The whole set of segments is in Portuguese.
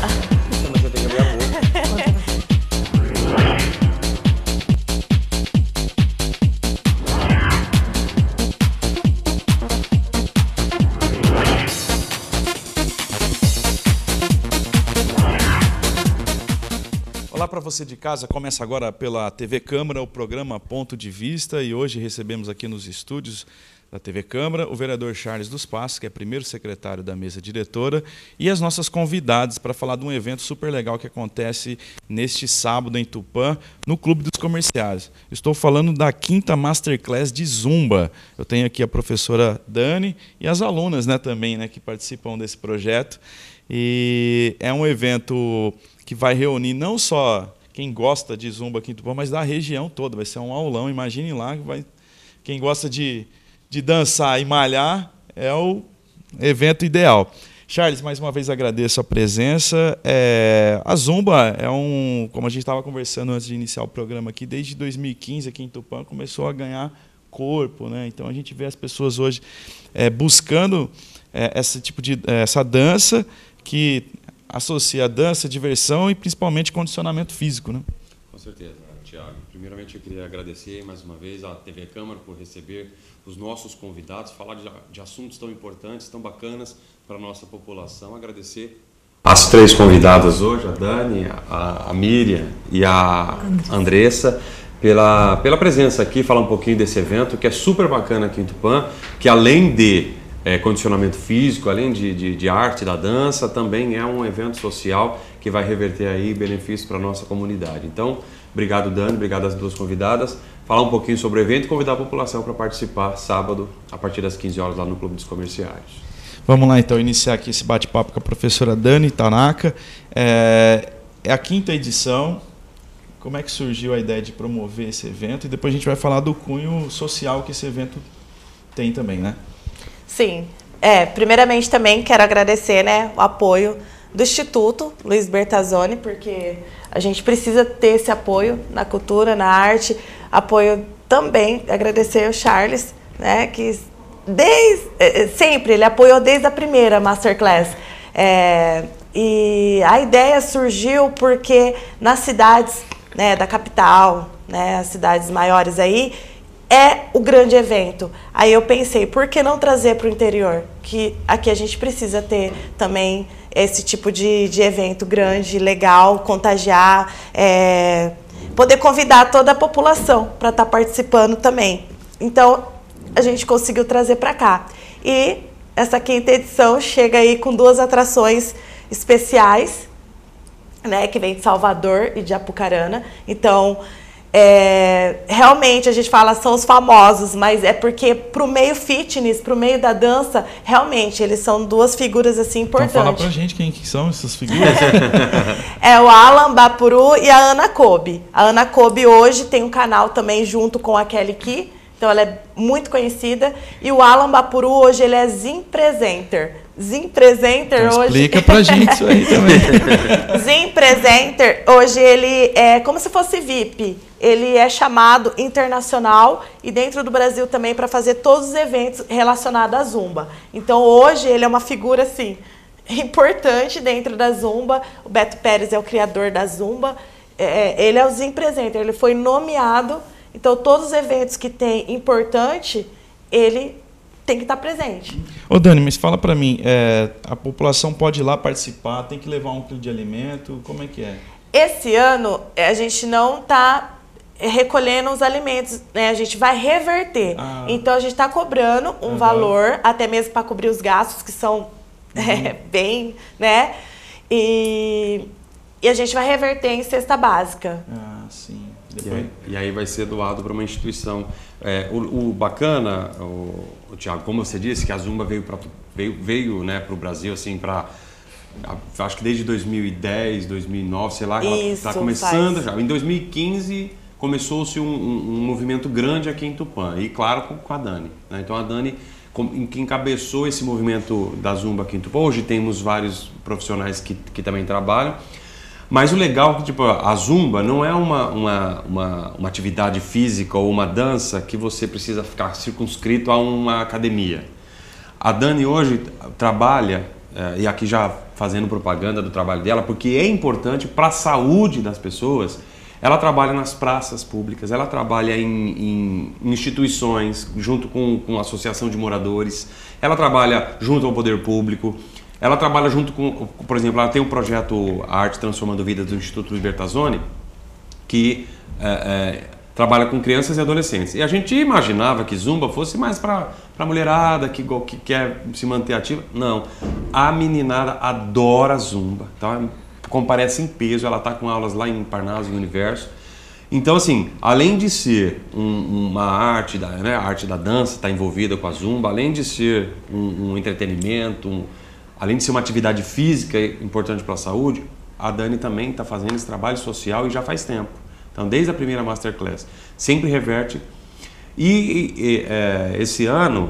Mas você tem que abrir a boca. Olá para você de casa, começa agora pela TV Câmara o programa Ponto de Vista e hoje recebemos aqui nos estúdios da TV Câmara o vereador Charles dos Passos, que é primeiro secretário da mesa diretora, e as nossas convidadas para falar de um evento super legal que acontece neste sábado em Tupã, no Clube dos Comerciários. Estou falando da 5ª Masterclass de Zumba. Eu tenho aqui a professora Dani e as alunas, né, também, né, que participam desse projeto. E é um evento que vai reunir não só quem gosta de Zumba aqui em Tupã, mas da região toda. Vai ser um aulão, imagine lá, quem gosta de dançar e malhar é o evento ideal. Charles, mais uma vez agradeço a presença. A Zumba é como a gente estava conversando antes de iniciar o programa aqui, desde 2015 aqui em Tupã começou a ganhar corpo, né? Então a gente vê as pessoas hoje buscando essa dança que associa a dança, diversão e principalmente condicionamento físico, né? Com certeza, Tiago. Primeiramente eu queria agradecer mais uma vez à TV Câmara por receber os nossos convidados, falar de assuntos tão importantes, tão bacanas para a nossa população. Agradecer as 3 convidadas hoje, a Dani, a Miriam e a Andressa, pela presença aqui, falar um pouquinho desse evento que é super bacana aqui em Tupã, que além de condicionamento físico, além de arte da dança, também é um evento social que vai reverter aí benefícios para a nossa comunidade. Então, obrigado Dani, obrigado às 2 convidadas, falar um pouquinho sobre o evento e convidar a população para participar sábado, a partir das 15 horas lá no Clube dos Comerciários. Vamos lá então iniciar aqui esse bate-papo com a professora Dani Tanaka. É a 5ª edição. Como é que surgiu a ideia de promover esse evento? E depois a gente vai falar do cunho social que esse evento tem também, né? Sim. Primeiramente também quero agradecer, né, o apoio do Instituto Luiz Bertazzoni, porque a gente precisa ter esse apoio na cultura, na arte. Apoio também, agradecer ao Charles, né, que sempre ele apoiou desde a primeira Masterclass. E a ideia surgiu porque nas cidades, né, da capital, né, as cidades maiores aí, é o grande evento. Aí eu pensei, por que não trazer para o interior? Que aqui a gente precisa ter também esse tipo de evento grande, legal, contagiar, poder convidar toda a população para estar participando também. Então, a gente conseguiu trazer para cá. E essa 5ª edição chega aí com 2 atrações especiais, né, que vem de Salvador e de Apucarana. Então, realmente a gente fala são os famosos, mas é porque pro meio fitness, pro meio da dança, realmente eles são 2 figuras assim importantes. Então fala pra gente quem que são essas figuras. É o Alan Bapuru e a Ana Kobe. A Ana Kobe hoje tem um canal também junto com a Kelly Key, então ela é muito conhecida. E o Alan Bapuru hoje ele é Zimpresenter. Zimpresenter então, hoje... Explica pra gente isso aí também. Zimpresenter hoje ele é como se fosse VIP. Ele é chamado internacional e dentro do Brasil também para fazer todos os eventos relacionados à Zumba. Então hoje ele é uma figura assim importante dentro da Zumba. O Beto Pérez é o criador da Zumba. Ele é o Zimpresenter, ele foi nomeado. Então todos os eventos que tem importante, ele tem que estar presente. Ô Dani, mas fala para mim, a população pode ir lá participar, tem que levar 1 quilo de alimento, como é que é? Esse ano a gente não está recolhendo os alimentos, né? A gente vai reverter. Então a gente está cobrando um valor, até mesmo para cobrir os gastos que são bem, né? E a gente vai reverter em cesta básica. Sim. E aí vai ser doado para uma instituição. O bacana, o Tiago, como você disse, que a Zumba veio né, para o Brasil, assim, acho que desde 2010, 2009, sei lá, ela está começando já. Em 2015 começou-se um movimento grande aqui em Tupã, e claro, com a Dani, né? Então a Dani que encabeçou esse movimento da Zumba aqui em Tupã. Hoje temos vários profissionais que também trabalham. Mas o legal é que tipo, a Zumba não é uma atividade física ou uma dança que você precisa ficar circunscrito a uma academia. A Dani hoje trabalha, e aqui já fazendo propaganda do trabalho dela, porque é importante para a saúde das pessoas. Ela trabalha nas praças públicas, ela trabalha em instituições, junto com a associação de moradores, ela trabalha junto ao poder público, ela trabalha junto com, por exemplo, ela tem um projeto Arte Transformando Vidas do Instituto Libertazione, que trabalha com crianças e adolescentes. E a gente imaginava que Zumba fosse mais para a mulherada que quer se manter ativa. Não, a meninada adora Zumba, tá? Comparece em peso, ela está com aulas lá em Parnaso, Universo. Então, assim, além de ser uma arte, a arte da dança está envolvida com a Zumba, além de ser um entretenimento, além de ser uma atividade física importante para a saúde, a Dani também está fazendo esse trabalho social e já faz tempo. Então, desde a primeira Masterclass, sempre reverte. E esse ano,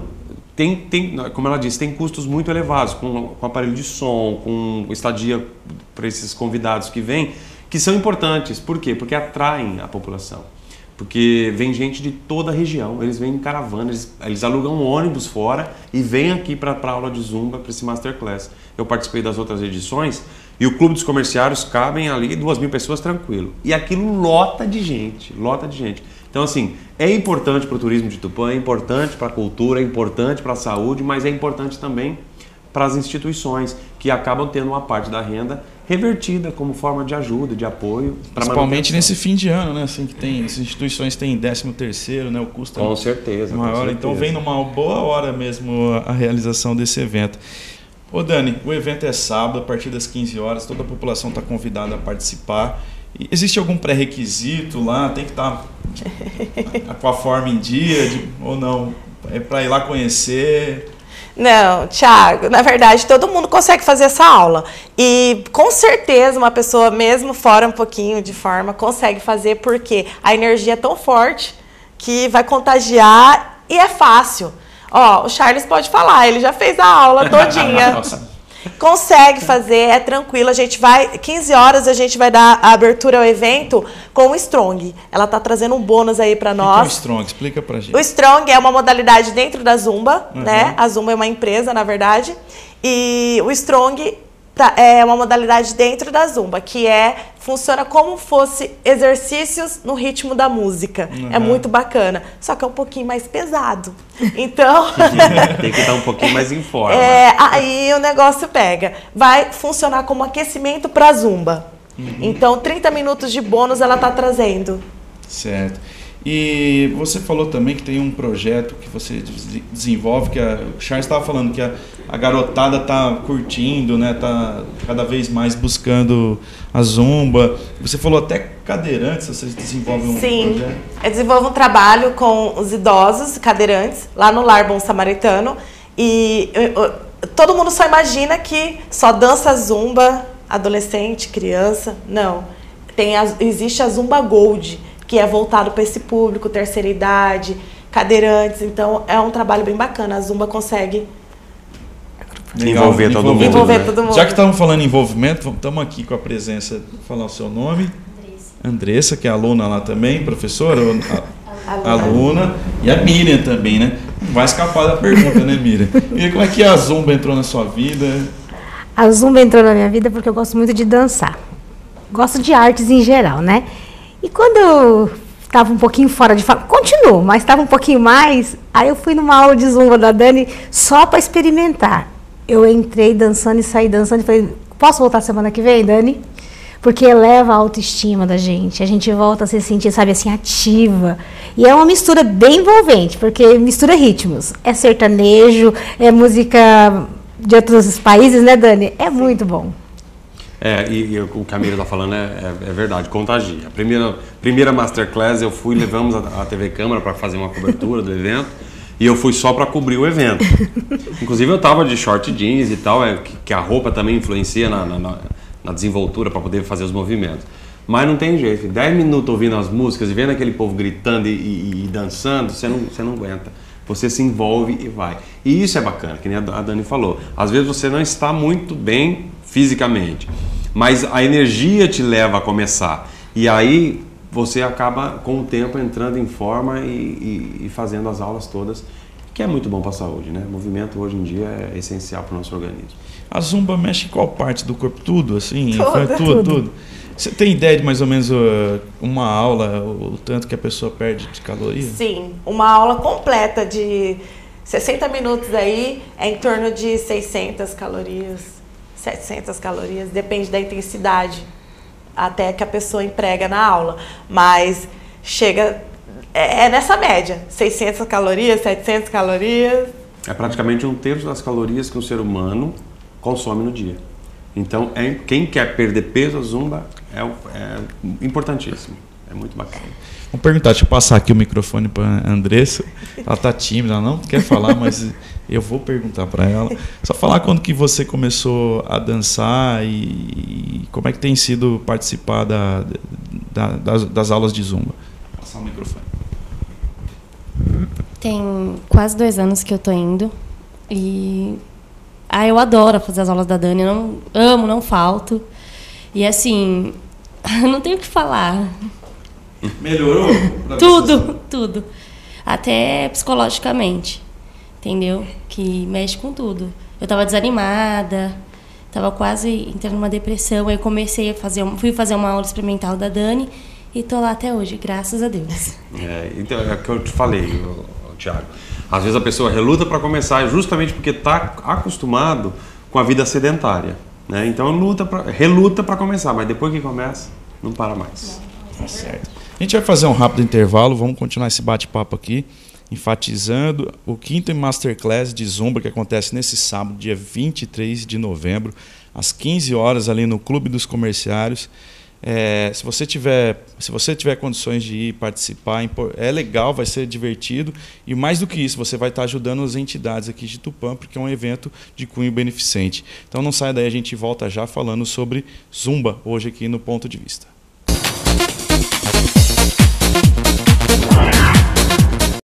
como ela disse, tem custos muito elevados, com aparelho de som, com estadia para esses convidados que vêm, que são importantes. Por quê? Porque atraem a população. Porque vem gente de toda a região, eles vêm em caravana, eles alugam um ônibus fora e vêm aqui para a aula de Zumba, para esse Masterclass. Eu participei das outras edições e o Clube dos Comerciários cabem ali 2.000 pessoas tranquilo. E aquilo lota de gente, lota de gente. Então, assim, é importante para o turismo de Tupã, é importante para a cultura, é importante para a saúde, mas é importante também para as instituições que acabam tendo uma parte da renda revertida como forma de ajuda, de apoio. Principalmente nesse fim de ano, né? Assim, que as instituições têm 13º, né? O custo com certeza, maior. Com certeza. Então vem numa boa hora mesmo a realização desse evento. Ô Dani, o evento é sábado, a partir das 15 horas, toda a população está convidada a participar. Existe algum pré-requisito lá? Tem que estar com a forma em dia ou não? É para ir lá conhecer? Não, Thiago, na verdade todo mundo consegue fazer essa aula e com certeza uma pessoa mesmo fora um pouquinho de forma consegue fazer, porque a energia é tão forte que vai contagiar e é fácil. Ó, o Charles pode falar, ele já fez a aula todinha. Consegue fazer, é tranquilo. A gente vai, 15 horas a gente vai dar a abertura ao evento com o Strong. Ela tá trazendo um bônus aí para nós. O que é o Strong? Explica pra gente. O Strong é uma modalidade dentro da Zumba, né? A Zumba é uma empresa, na verdade. E o Strong é uma modalidade dentro da Zumba, que funciona como fosse exercícios no ritmo da música. É muito bacana. Só que é um pouquinho mais pesado. Então... tem que estar um pouquinho mais em forma. Aí o negócio pega. Vai funcionar como aquecimento para a Zumba. Então, 30 minutos de bônus ela está trazendo. Certo. E você falou também que tem um projeto que você desenvolve, que o Charles estava falando que a garotada está curtindo, né? Tá cada vez mais buscando a Zumba. Você falou até cadeirantes, você desenvolve um projeto? Sim, eu desenvolvo um trabalho com os idosos cadeirantes, lá no Lar Bom Samaritano. E todo mundo só imagina que só dança Zumba, adolescente, criança. Não, existe a Zumba Gold, que é voltado para esse público, terceira idade, cadeirantes. Então, é um trabalho bem bacana. A Zumba consegue envolver todo mundo. Já que estamos falando em envolvimento, estamos aqui com a presença, vou falar o seu nome. Andressa, que é aluna lá também, professora, aluna. E a Miriam também, né? Não vai escapar da pergunta, né, Miriam? E como é que a Zumba entrou na sua vida? A Zumba entrou na minha vida porque eu gosto muito de dançar. Gosto de artes em geral, né? E quando eu estava um pouquinho fora de forma, continuo, mas estava um pouquinho mais, aí eu fui numa aula de Zumba da Dani só para experimentar. Eu entrei dançando e saí dançando e falei, posso voltar semana que vem, Dani? Porque eleva a autoestima da gente, a gente volta a se sentir, sabe, assim, ativa. E é uma mistura bem envolvente, porque mistura ritmos. É sertanejo, é música de outros países, né, Dani? É muito bom. E o que a Miriam está falando é verdade, contagia. A primeira Masterclass levamos a TV Câmara para fazer uma cobertura do evento e eu fui só para cobrir o evento. Inclusive eu estava de short jeans e tal, que a roupa também influencia na desenvoltura para poder fazer os movimentos. Mas não tem jeito, 10 minutos ouvindo as músicas e vendo aquele povo gritando e dançando, você não aguenta. Você se envolve e vai. E isso é bacana, que nem a Dani falou. Às vezes você não está muito bem fisicamente, mas a energia te leva a começar. E aí você acaba, com o tempo, entrando em forma e fazendo as aulas todas, que é muito bom para a saúde, né? O movimento hoje em dia é essencial para o nosso organismo. A zumba mexe em qual parte do corpo? Tudo, assim? Tudo. Você tem ideia de mais ou menos uma aula, o tanto que a pessoa perde de caloria? Sim, uma aula completa de 60 minutos aí é em torno de 600 calorias, 700 calorias, depende da intensidade até que a pessoa emprega na aula. Mas chega, é nessa média, 600 calorias, 700 calorias. É praticamente 1/3 das calorias que um ser humano consome no dia. Então, quem quer perder peso, a zumba é importantíssimo. É muito bacana. Vou perguntar, deixa eu passar aqui o microfone para a Andressa. Ela está tímida, ela não quer falar, mas eu vou perguntar para ela. Só falar quando que você começou a dançar e como é que tem sido participar das aulas de zumba. Vou passar o microfone. Tem quase 2 anos que eu tô indo e eu adoro fazer as aulas da Dani, eu não falto. E assim, não tenho o que falar. Melhorou? Tudo. Até psicologicamente, entendeu? Que mexe com tudo. Eu tava desanimada, tava quase entrando numa depressão, aí comecei fui fazer uma aula experimental da Dani e tô lá até hoje, graças a Deus. Então, é o que eu te falei, Thiago. Às vezes a pessoa reluta para começar justamente porque está acostumado com a vida sedentária, né? Então reluta para começar, mas depois que começa, não para mais. Tá certo. A gente vai fazer um rápido intervalo, vamos continuar esse bate-papo aqui, enfatizando o 5º Masterclass de Zumba que acontece nesse sábado, dia 23 de novembro, às 15 horas ali no Clube dos Comerciários. Se você tiver condições de ir participar, é legal, vai ser divertido e mais do que isso, você vai estar ajudando as entidades aqui de Tupã, porque é um evento de cunho beneficente. Então não sai daí, a gente volta já falando sobre Zumba hoje aqui no Ponto de Vista.